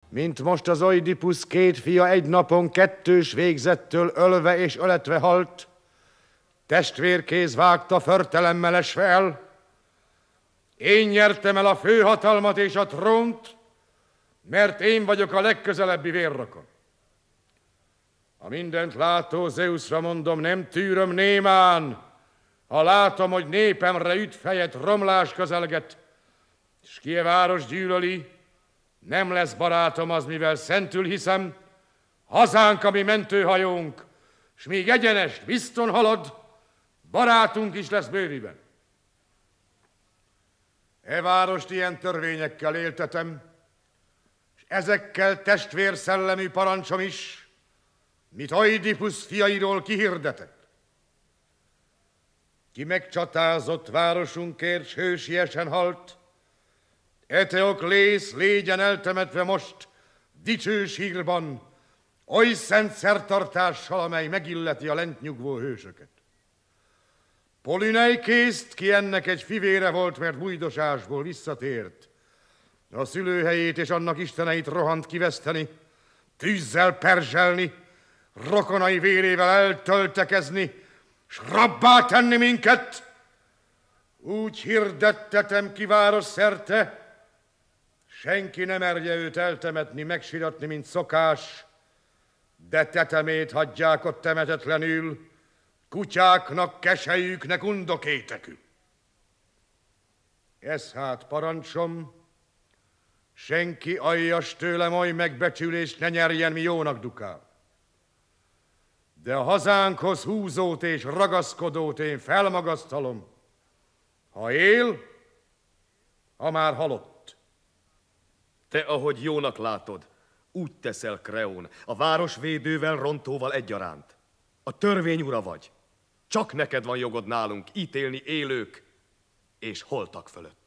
mint most az Oidipusz két fia egy napon kettős végzettől ölve és öletve halt, testvérkéz vágta förtelemmel esve el. Én nyertem el a főhatalmat és a trónt, mert én vagyok a legközelebbi vérrokon. A mindent látó Zeusra mondom, nem tűröm némán, ha látom, hogy népemre üt fejet, romlás közelget, és ki a város gyűlöli, nem lesz barátom az, mivel szentül hiszem, hazánk, ami mentőhajónk, s míg egyenest bizton halad, barátunk is lesz bőriben. E várost ilyen törvényekkel éltetem, és ezekkel testvérszellemű parancsom is, mit Oidipusz fiairól kihirdetett. Ki megcsatázott városunkért, s hősiesen halt, Eteoklész légyen eltemetve most dicső sírban, oly szent szertartással, amely megilleti a lent nyugvó hősöket. Polüneikészt, ki ennek egy fivére volt, mert bujdosásból visszatért, a szülőhelyét és annak isteneit rohant kiveszteni, tűzzel perzselni, rokonai vérével eltöltekezni, s rabbá tenni minket. Úgy hirdettetem ki város szerte, senki nem merje őt eltemetni, megsiratni, mint szokás, de tetemét hagyják ott temetetlenül, kutyáknak, keselyüknek undokétekül. Ez hát parancsom, senki aljas tőlem oly megbecsülést ne nyerjen, mi jónak dukál. De a hazánkhoz húzót és ragaszkodót én felmagasztalom, ha él, ha már halott. Te, ahogy jónak látod, úgy teszel, Kreón, a városvédővel, rontóval egyaránt. A törvény ura vagy. Csak neked van jogod nálunk ítélni élők és holtak fölött.